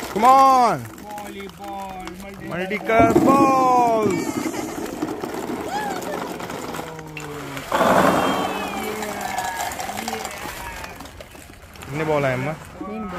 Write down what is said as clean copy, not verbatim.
Come on. Volleyball. Multi-color balls. Ini bola emma.